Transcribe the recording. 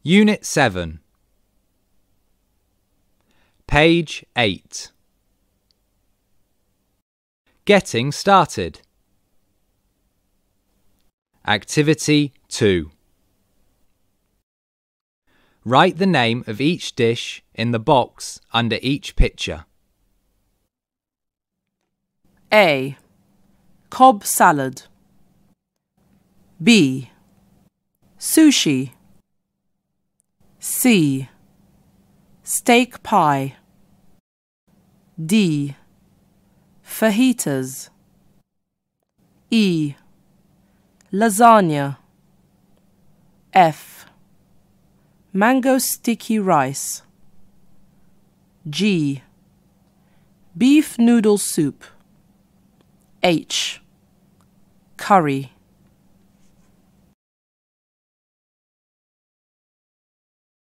Unit 7. Page 8. Getting started. Activity 2. Write the name of each dish in the box under each picture. A. Cobb salad. B. Sushi. C. Steak pie. D. Fajitas. E. Lasagna. F. Mango sticky rice. G. Beef noodle soup. H. Curry.